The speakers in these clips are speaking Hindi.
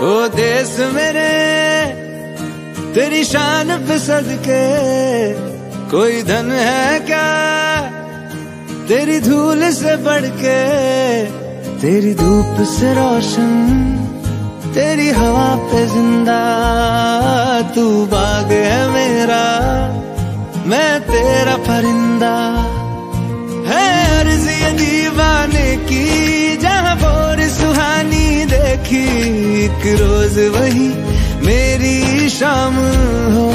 ओ देश मेरे तेरी शान पे सदके, कोई धन है क्या तेरी धूल से बढ़ के। तेरी धूप से रोशन, तेरी हवा पे जिंदा, तू बाग है मेरा, मैं तेरा परिंदा। है अर्ज़ ये दीवाने की, जहाँ बोर सुहानी देखी, एक रोज वही मेरी शाम हो।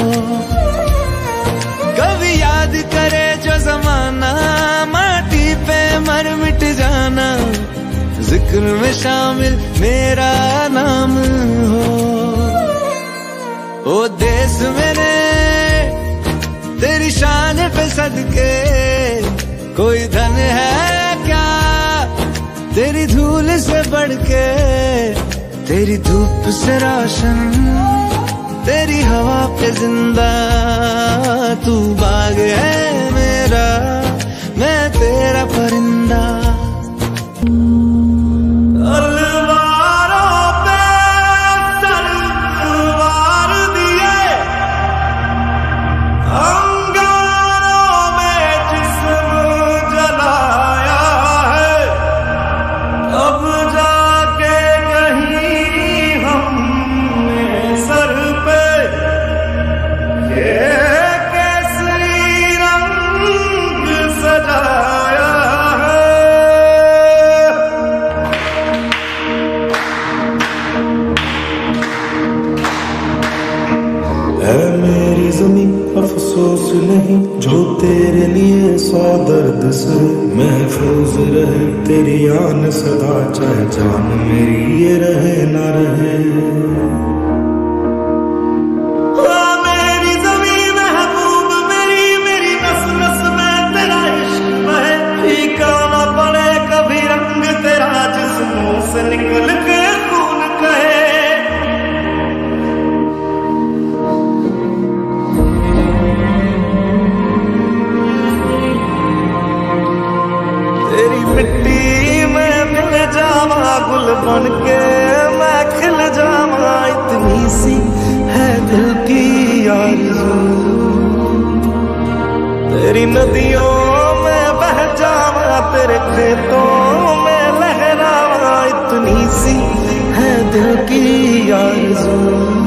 कभी याद करे जो जमाना, माटी पे मर मिट जाना, जिक्र में शामिल मेरा नाम हो। ओ देश मेरे तेरी शान पे सदके, कोई धन है क्या तेरी धूल से बढ़ के। तेरी धूप से रोशन, तेरी हवा पे जिंदा, तू बाग है मेरा, मैं तेरा परिंदा। मेरी ज़मीं अफसोस नहीं, जो तेरे लिए सौ दर्द से महफूज रहे। तेरी आन सदा चाहे जान मेरी ये रहे ना रहे। मेरी ज़मीं महबूब मेरी, मेरी नस नस में तेरा इश्क बहे। फीका ना पड़े कभी रंग तेरा, जिस्मों से निकल के खून कहे। मिट्टी में मिल जावा, गुल बन के मैं खिल जावा, इतनी सी है दिल की आरज़ू। तेरी नदियों में बह जावा, तेरे खेतों में लहरावा, इतनी सी है दिल की आरज़ू।